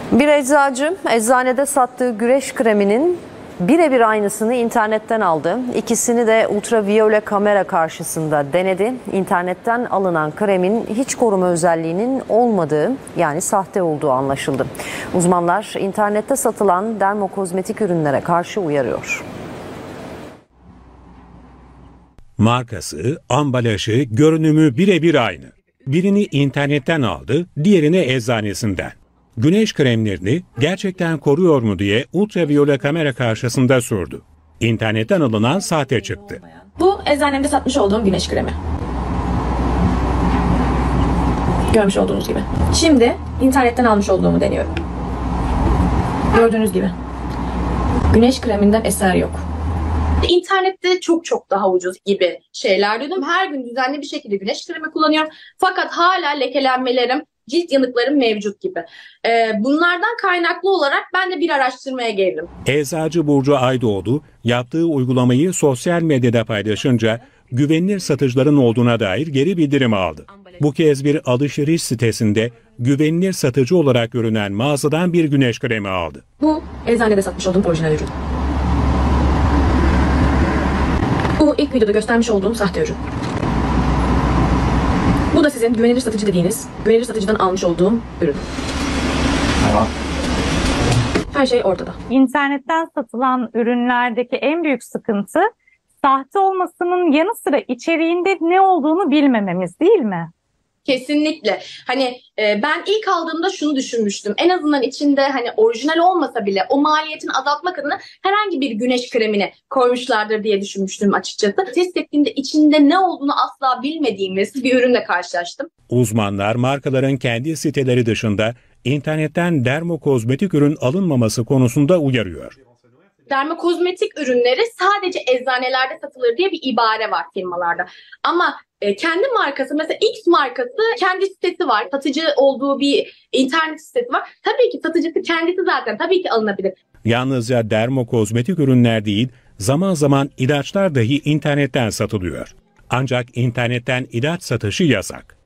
Bir eczacı eczanede sattığı güneş kreminin birebir aynısını internetten aldı. İkisini de ultraviyole kamera karşısında denedi. İnternetten alınan kremin hiç koruma özelliğinin olmadığı, yani sahte olduğu anlaşıldı. Uzmanlar internette satılan dermokozmetik ürünlere karşı uyarıyor. Markası, ambalajı, görünümü birebir aynı. Birini internetten aldı, diğerini eczanesinden. Güneş kremlerini gerçekten koruyor mu diye ultraviyole kamera karşısında sordu. İnternetten alınan sahte çıktı. Bu eczanemde satmış olduğum güneş kremi. Görmüş olduğunuz gibi. Şimdi internetten almış olduğumu deniyorum. Gördüğünüz gibi. Güneş kreminden eser yok. İnternette çok daha ucuz gibi şeyler duydum. Her gün düzenli bir şekilde güneş kremi kullanıyorum. Fakat hala lekelenmelerim, cilt yanıklarım mevcut gibi. Bunlardan kaynaklı olarak ben de bir araştırmaya girdim. Eczacı Burcu Aydoğdu yaptığı uygulamayı sosyal medyada paylaşınca güvenilir satıcıların olduğuna dair geri bildirim aldı. Bu kez bir alışveriş sitesinde güvenilir satıcı olarak görünen mağazadan bir güneş kremi aldı. Bu eczanede satmış olduğum orijinal ürün. Bu ilk videoda göstermiş olduğum sahte ürün. Bu da sizin güvenilir satıcı dediğiniz, güvenilir satıcıdan almış olduğum ürün. Her şey ortada. İnternetten satılan ürünlerdeki en büyük sıkıntı sahte olmasının yanı sıra içeriğinde ne olduğunu bilmememiz, değil mi? Kesinlikle. Ben ilk aldığımda şunu düşünmüştüm. En azından içinde orijinal olmasa bile o maliyetini azaltmak adına herhangi bir güneş kremini koymuşlardır diye düşünmüştüm açıkçası. Test ettiğimde içinde ne olduğunu asla bilmediğimiz bir ürünle karşılaştım. Uzmanlar markaların kendi siteleri dışında internetten dermokozmetik ürün alınmaması konusunda uyarıyor. Dermokozmetik ürünleri sadece eczanelerde satılır diye bir ibare var firmalarda. Ama kendi markası, mesela X markası kendi sitesi var. Satıcı olduğu bir internet sitesi var. Tabii ki satıcısı kendisi zaten tabii ki alınabilir. Yalnızca dermokozmetik ürünler değil, zaman zaman ilaçlar dahi internetten satılıyor. Ancak internetten ilaç satışı yasak.